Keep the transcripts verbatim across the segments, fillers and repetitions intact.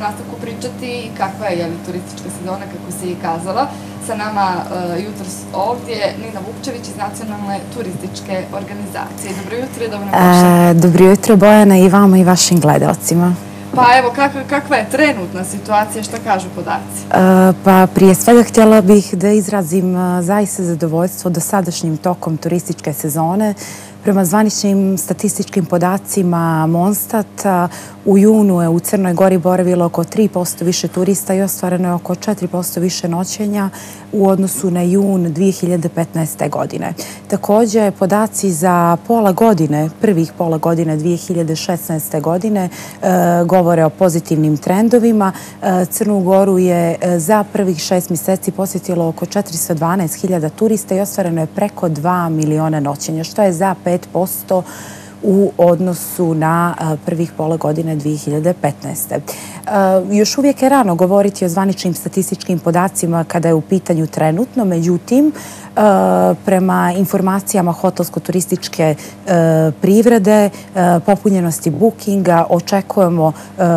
nastavku pričati kakva je turistička sezona, kako si i kazala. Sa nama jutros ovdje Nina Vukčević iz Nacionalne turističke organizacije. Dobro jutro i dobro nam došli. Dobro jutro, Bojana, i vama i vašim gledalcima. Pa evo, kakva je trenutna situacija, šta kažu podaci? Pa prije svega htjela bih da izrazim zaista zadovoljstvo dosadašnjim tokom turističke sezone. Prema zvaničnim statističkim podacima Monstata, u junu je u Crnoj Gori boravilo oko tri posto više turista i ostvareno je oko četiri posto više noćenja u odnosu na jun dvije hiljade petnaeste. godine. Također, podaci za pola godine, prvih pola godine dvije hiljade šesnaeste. godine govore o pozitivnim trendovima. Crnu Goru je za prvih šest mjeseci posjetilo oko četiristo dvanaest hiljada turista i ostvareno je preko dva miliona noćenja, što je za pet posto u odnosu na prvih pola godine dvije hiljade petnaeste. Još uvijek je rano govoriti o zvaničnim statističkim podacima kada je u pitanju trenutno, međutim, prema informacijama hotelsko-turističke privrede, popunjenosti bookinga, očekujemo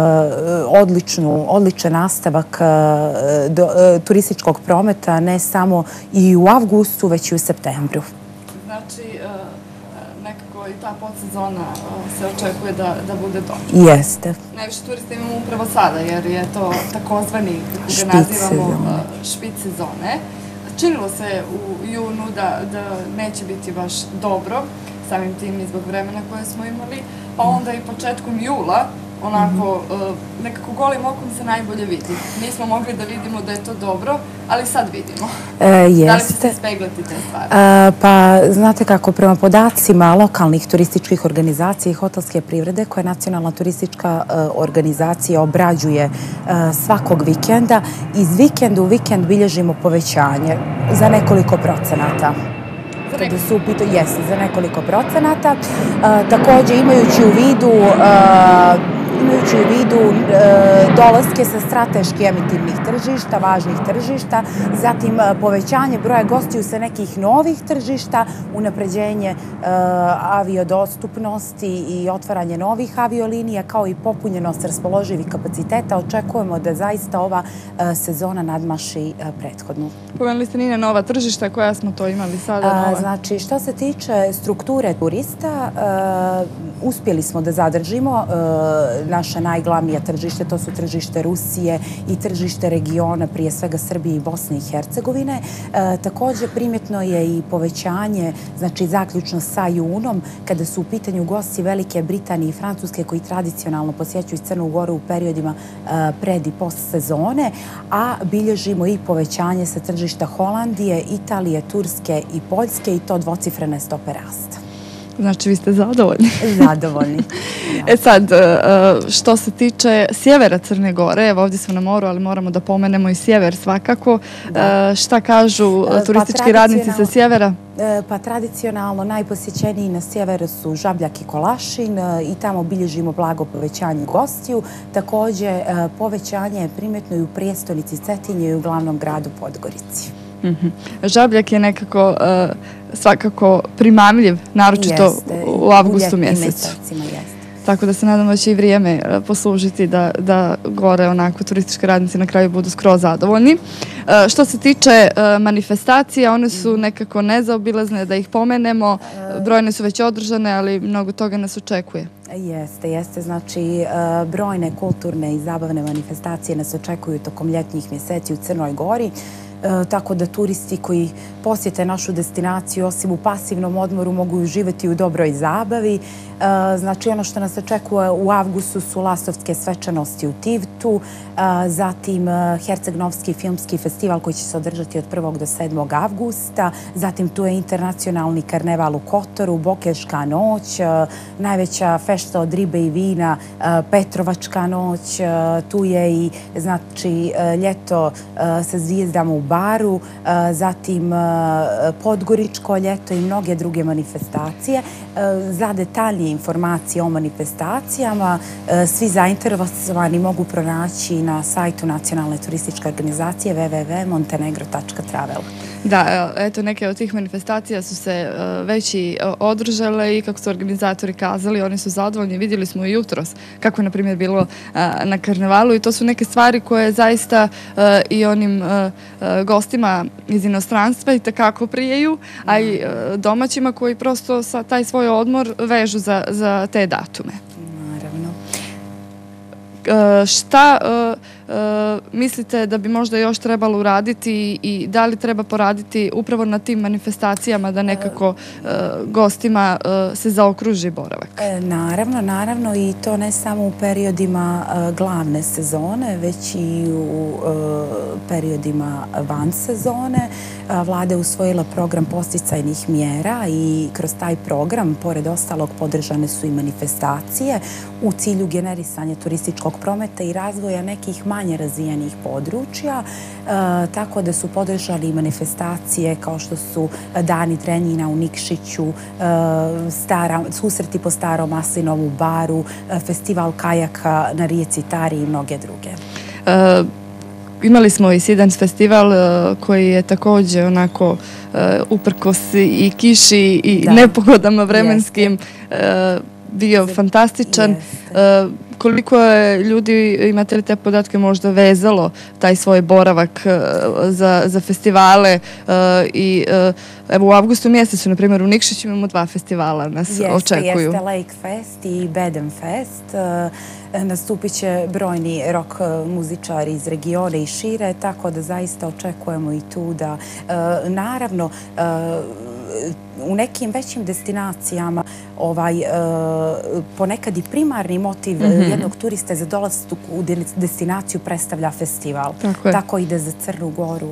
odličan nastavak turističkog prometa ne samo i u avgustu, već i u septembru. Znači, nekako i ta podsezona se očekuje da bude dobra. Jeste. Najviše turista imamo upravo sada, jer je to takozvani, kako ga nazivamo, špic sezone. Činilo se u junu da neće biti baš dobro, samim tim i zbog vremena koje smo imali, pa onda i početkom jula, onako, nekako golim okom se najbolje vidi. Nismo mogli da vidimo da je to dobro, ali sad vidimo. Da li će se ispeglati te stvari? Pa, znate kako, prema podacima lokalnih turističkih organizacija i hotelske privrede, koje Nacionalna turistička organizacija obrađuje svakog vikenda, iz vikenda u vikend bilježimo povećanje za nekoliko procenata. Jesi, za nekoliko procenata. Također, imajući u vidu imajući u vidu dolaske sa strateški emitivnih tržišta, važnih tržišta, zatim povećanje broja gostiju sa nekih novih tržišta, unapređenje aviodostupnosti i otvaranje novih aviolinija, kao i popunjenost raspoloživih kapaciteta. Očekujemo da zaista ova sezona nadmaši prethodnu. Pomenuli ste Nina nova tržišta, koja smo to imali sada? Znači, što se tiče strukture turista, uspjeli smo da zadržimo naše najglavnije tržište, to su tržište Rusije i tržište regiona, prije svega Srbije i Bosne i Hercegovine. Također primjetno je i povećanje, znači zaključno sa junom, kada su u pitanju gosti Velike Britanije i Francuske koji tradicionalno posjećuju Crnu Goru u periodima pred i post sezone, a bilježimo i povećanje sa tržišta Holandije, Italije, Turske i Poljske i to dvocifrene stope rasta. Znači, vi ste zadovoljni? Zadovoljni. E sad, što se tiče sjevera Crne Gore, evo ovdje smo na moru, ali moramo da pomenemo i sjever svakako. Šta kažu turistički radnici sa sjevera? Pa tradicionalno najposjećeniji na sjeveru su Žabljak i Kolašin i tamo bilježimo blago povećanje gostiju. Također, povećanje je primjetno i u prijestolnici Cetinje i u glavnom gradu Podgorici. Žabljak je nekako svakako primamljiv, naročito u avgustu mjesecu. Tako da se nadamo da će i vrijeme poslužiti da gore onako turistički radnici na kraju budu skroz zadovoljni. Što se tiče manifestacija, one su nekako nezaobilazne, da ih pomenemo. Brojne su već održane, ali mnogo toga nas očekuje. Jeste, jeste. Znači, brojne kulturne i zabavne manifestacije nas očekuju tokom ljetnjih mjeseci u Crnoj Gori. Tako da turisti koji posjete našu destinaciju osim u pasivnom odmoru mogu uživati u dobroj zabavi. Znači, ono što nas očekuje u avgustu su Lastovske svečanosti u Tivtu, zatim Herceg-Novski filmski festival koji će se održati od prvog do sedmog avgusta, zatim tu je internacionalni karneval u Kotoru, Bokeška noć, najveća fešta od ribe i vina, Petrovačka noć, tu je i znači ljeto sa zvijezdama u Baru, zatim Podgoričko ljeto i mnoge druge manifestacije. Za detaljnije informacije o manifestacijama svi zainteresovani mogu pronaći na sajtu Nacionalne turističke organizacije w w w tačka montenegro tačka travel. Da, eto, neke od tih manifestacija su se već i održale i kako su organizatori kazali, oni su zadovoljni. Vidjeli smo i jutros kako je, na primjer, bilo na karnevalu i to su neke stvari koje zaista i onim gostima iz inostranstva i takako prijeju, a i domaćima koji prosto taj svoj odmor vežu za, za te datume. Naravno. Šta mislite da bi možda još trebalo uraditi i da li treba poraditi upravo na tim manifestacijama da nekako gostima se zaokruži boravak? Naravno, naravno i to ne samo u periodima glavne sezone, već i u periodima van sezone. Vlada je usvojila program podsticajnih mjera i kroz taj program, pored ostalog, podržane su i manifestacije u cilju generisanja turističkog prometa i razvoja nekih manje razvijenih područja, tako da su podržali manifestacije kao što su Dani Drenjina u Nikšiću, susreti po Starom Maslinovu baru, festival kajaka na rijeci Tari i mnoge druge. Imali smo i Sidans festival koji je također onako uprkos i kiši i nepogodama vremenskim bio fantastičan. Koliko je ljudi, imate li te podatke, možda vezalo taj svoj boravak za, za festivale i evo u avgustu mjesecu, na primjer u Nikšiću imamo dva festivala nas jeste, očekuju. Jeste Lake Fest i Bedem Fest. Nastupit će brojni rock muzičari iz regiona i šire, tako da zaista očekujemo i tu da naravno u nekim većim destinacijama ponekad i primarni motiv jednog turista za dolazak u destinaciju predstavlja festival. Tako ide za Crnu Goru.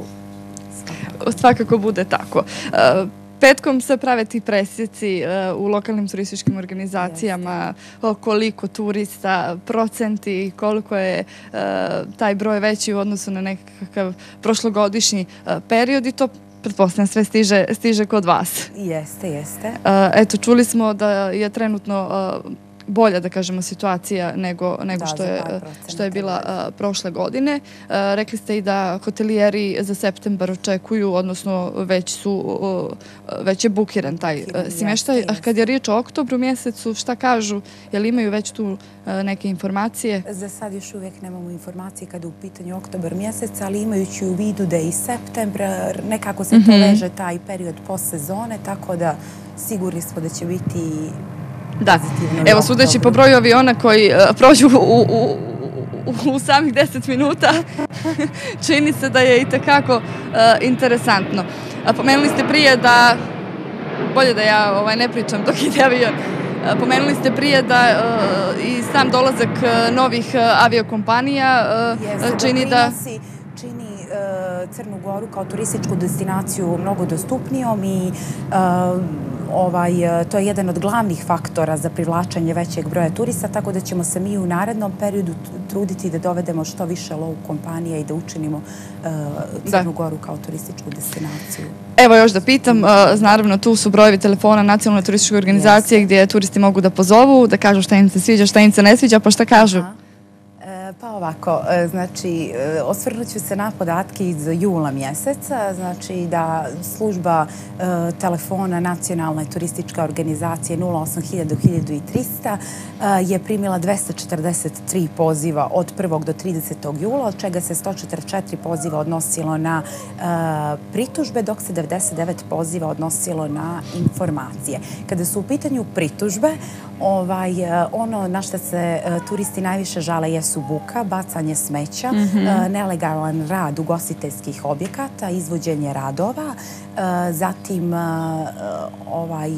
Svakako bude tako. Petkom se prave ti presjeci u lokalnim turističkim organizacijama, koliko turista, procenti, koliko je taj broj veći u odnosu na nekakav prošlogodišnji period i to pretpostavljam sve stiže, stiže kod vas. Jeste, jeste. Eto, čuli smo da je trenutno bolja, da kažemo, situacija nego, nego da, što, je, što je bila uh, prošle godine. Uh, rekli ste i da hotelijeri za septembar očekuju, odnosno već su uh, već je bukiran taj uh, smještaj. A kad je riječ o oktobru mjesecu, šta kažu? Je li imaju već tu uh, neke informacije? Za sad još uvijek nemamo informacije kada je u pitanju oktobar mjesec, ali imajući u vidu da je i septembar, nekako se to veže taj period post sezone, tako da sigurni smo da će biti da. Evo, sudeći po broju aviona koji uh, prođu u, u, u, u samih deset minuta, čini se da je i tekako uh, interesantno. A pomenuli ste prije da, bolje da ja ovaj, ne pričam dok ide avion, uh, pomenuli ste prije da uh, i sam dolazak uh, novih uh, aviokompanija uh, Jeste, čini da... čini uh, Crnu Goru kao turističku destinaciju mnogo dostupnijom i uh, Ovaj, to je jedan od glavnih faktora za privlačenje većeg broja turista, tako da ćemo se mi u narednom periodu truditi da dovedemo što više low kompanija i da učinimo uh, Crnu Goru kao turističku destinaciju. Evo još da pitam, uh, naravno tu su brojevi telefona Nacionalne turističke organizacije gdje turisti mogu da pozovu, da kažu šta im se sviđa, šta im se ne sviđa, pa šta kažu? Aha. Pa ovako, znači, osvrnut ću se na podatke iz jula mjeseca, znači da služba telefona Nacionalne turističke organizacije nula osam hiljada do hiljadu trista je primila dvesta četrdeset tri poziva od prvog do tridesetog jula, od čega se sto četrdeset četiri poziva odnosilo na pritužbe, dok se devedeset devet poziva odnosilo na informacije. Kada su u pitanju pritužbe, ovaj, ono na što se turisti najviše žale jesu buka, bacanje smeća, mm-hmm. nelegalan rad ugostiteljskih objekata, izvođenje radova, zatim ovaj,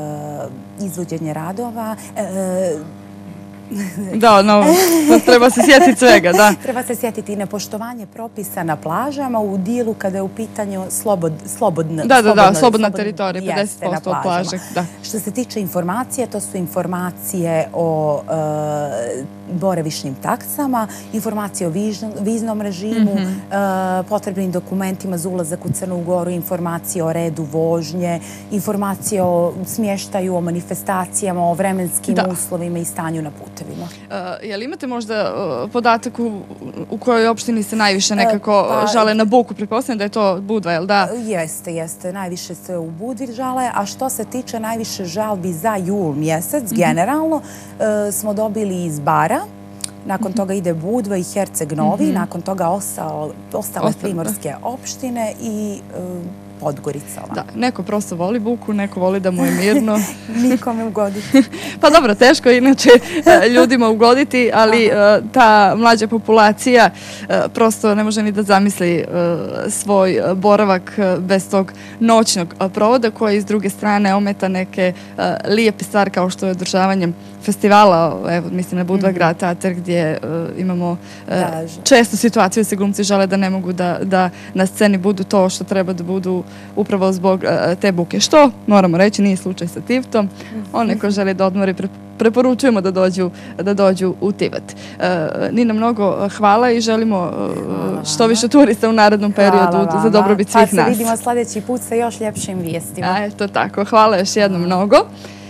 izvođenje radova, Da, no, treba se sjetiti svega, da. Treba se sjetiti i nepoštovanje propisa na plažama u dijelu kada je u pitanju slobod, slobodna, da, da, da, slobodna teritorija, pedeset posto od plaže. Da. Što se tiče informacije, to su informacije o e, boravišnim taksama, informacije o vižnom, viznom režimu, mm-hmm. e, potrebnim dokumentima za ulazak u Crnu Goru, informacije o redu vožnje, informacije o smještaju, o manifestacijama, o vremenskim da. uslovima i stanju na putu. putevima. Je li imate možda podatak u kojoj opštini se najviše nekako žale na buku? Pretpostavljam da je to Budva, je li da? Jeste, jeste. Najviše se u Budvi žale, a što se tiče najviše žalbi za jul mjesec, generalno, smo dobili iz Bara, nakon toga ide Budva i Herceg Novi, nakon toga ostale primorske opštine i Podgorica. Da, neko prosto voli buku, neko voli da mu je mirno. Nikome ugoditi. Pa dobro, teško je inače ljudima ugoditi, ali ta mlađa populacija prosto ne može ni da zamisli svoj boravak bez tog noćnog provoda, koji s druge strane ometa neke lijepe stvari kao što je održavanje festivala, evo mislim na Budva Grad Teatar, gdje imamo često situaciju da se glumci žale da ne mogu da na sceni budu to što treba da budu upravo zbog te buke. Što, moramo reći, nije slučaj sa Tivtom. One ko žele da odmori, preporučujemo da dođu u Tivat. Nina, mnogo hvala i želimo što više turista u narednom periodu za dobrobit svih nas. Pa se vidimo sljedeći put sa još ljepšim vijestima. Eto tako, hvala još jednom mnogo.